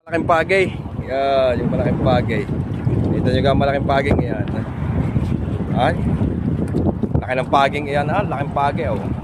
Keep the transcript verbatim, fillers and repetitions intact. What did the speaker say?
Malaking pagay. Yan, yung malaking pagay. Ito nyo ka malaking pagay. Yan. Ay. Laki ng paging yan. Ah, laking pagay. Oh.